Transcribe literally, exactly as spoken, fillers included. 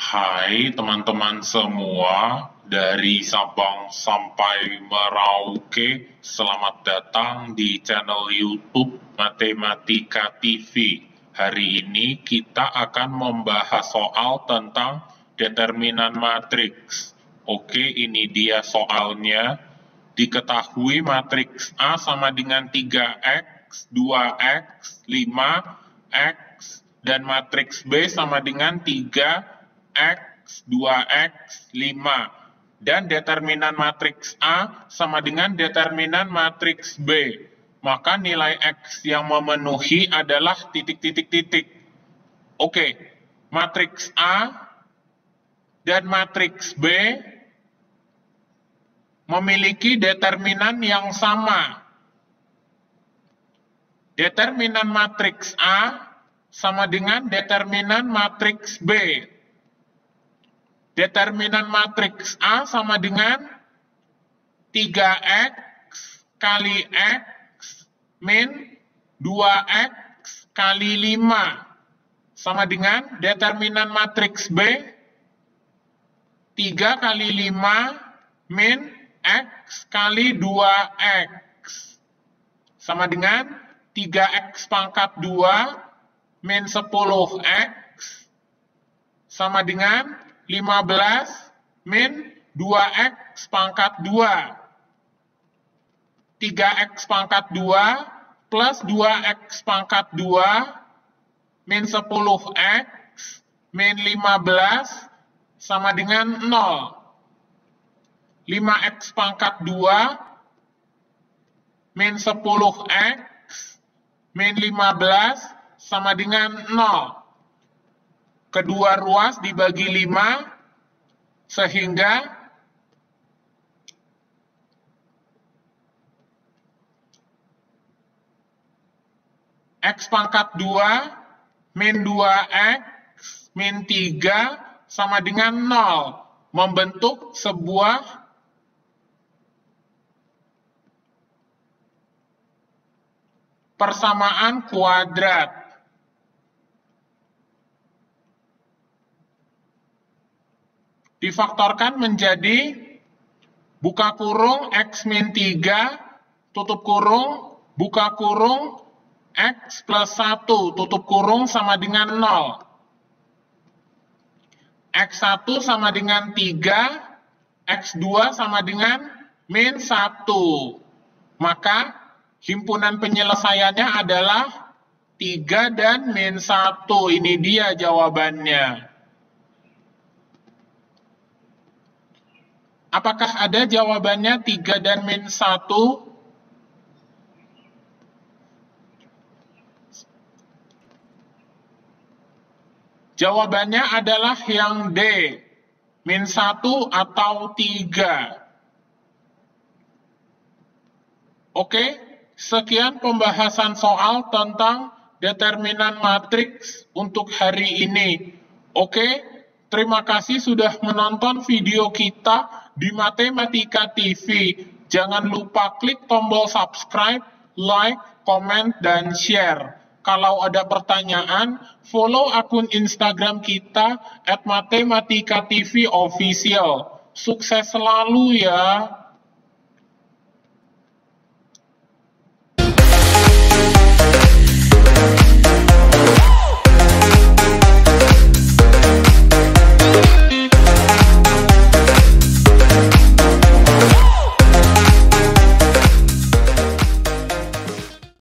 Hai teman-teman semua, dari Sabang sampai Merauke, selamat datang di channel YouTube Matematika T V. Hari ini kita akan membahas soal tentang determinan matriks. Oke, ini dia soalnya. Diketahui matriks A sama dengan tiga X, dua X, lima X, dan matriks B sama dengan tiga X, dua X, lima. Dan determinan matriks A sama dengan determinan matriks B. Maka nilai X yang memenuhi adalah titik-titik-titik. Oke, matriks A dan matriks B memiliki determinan yang sama. Determinan matriks A sama dengan determinan matriks B. Determinan matriks A sama dengan tiga X kali X min dua X kali lima. Sama dengan determinan matriks B, tiga kali lima min X kali dua X. Sama dengan tiga X pangkat dua min sepuluh X sama dengan lima belas min dua X pangkat dua. tiga X pangkat dua plus dua X pangkat dua min sepuluh X min lima belas sama dengan nol. lima X pangkat dua min sepuluh X min lima belas sama dengan nol. Kedua ruas dibagi lima, sehingga X pangkat dua min dua X min tiga sama dengan nol. Membentuk sebuah persamaan kuadrat. Difaktorkan menjadi buka kurung X min tiga, tutup kurung, buka kurung, X plus satu, tutup kurung sama dengan nol. X satu sama dengan tiga, X dua sama dengan min satu. Maka himpunan penyelesaiannya adalah tiga dan min satu. Ini dia jawabannya. Apakah ada jawabannya tiga dan min satu? Jawabannya adalah yang D, min satu atau tiga. Oke, sekian pembahasan soal tentang determinan matriks untuk hari ini. Oke, terima kasih sudah menonton video kita di Matematika T V. Jangan lupa klik tombol subscribe, like, comment, dan share. Kalau ada pertanyaan, follow akun Instagram kita at Matematika T V Official. Sukses selalu ya!